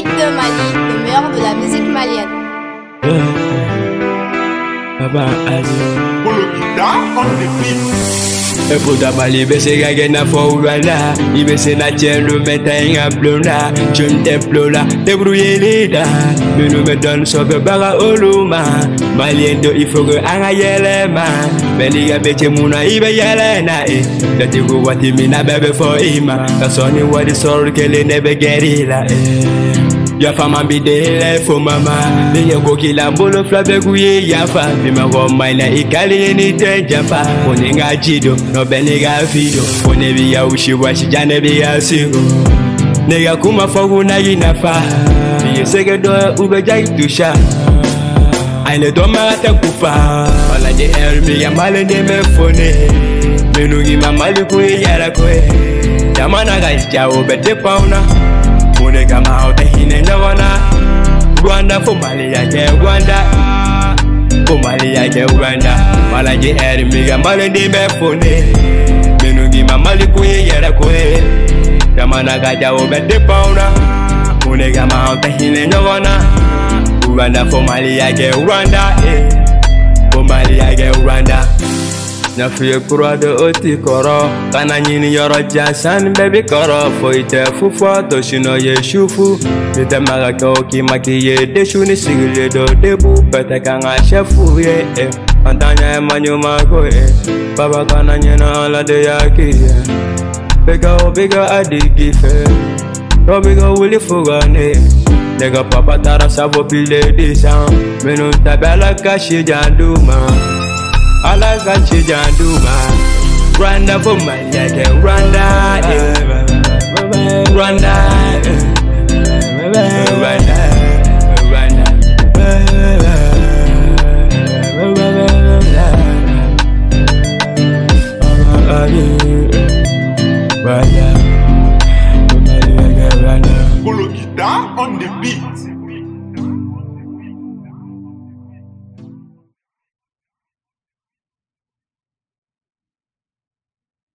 Hit de Mali, le meilleur de la musique malienne. Papa Ali. Polo guitar on the beat. Puta Mali bese gage na forwala. Ibese na tienne meta inga blonda. Je m'templora, débrouiller les da. Mais nous me donne sauve bara oluma. Malien do il faut que anga yelema. Beliga bete muna ibe yelena e. Dati go wati mina bebe for ima. Kasoni wadi sorry kele nebe gerila e. Ya fama bidele fo mama. Liye go kila bolo flabe guye ya fa. Bima go maina ikali ni te jafa. Moninga jido no beniga fido. One biya ushi washi jane biya singo. Nega kuma fogu na inafa. Biye sege do ube jai tusha. Aine do marata kufa. Wala de elmi ya male de me fone. Menungi mamali kuye yara kwe. Jamana gaisha ube te pauna. Mune kama ote hine nwana. Rwanda for Mali yake Rwanda. For Mali yake Rwanda. Wala de elmi ya male de me fone. Menungi mamali kuye yara kwe. Jamana gaja ube te pauna. Mune kama ote hine nwana. Rwanda for Mali yake Rwanda. For Mali yake Rwanda. Na fiye kura de oti koro. Kana nyini yoro jansan baby koro. Fo ite fufu to shino ye shufu. Ite maga koki maki ye deshu ni sigile do debu. Pete kanga shefu ye Antanya emanyo mako Baba kana nyena ala de yaki Bega adigi fe. No bega wuli fugane. Nega papa tara sabo pile disan. Menu tabela kashi janduma. Ala kashi janduma. Rwanda for Mali yake Rwanda. Rwanda. Rwanda. Polo guitar on the beat.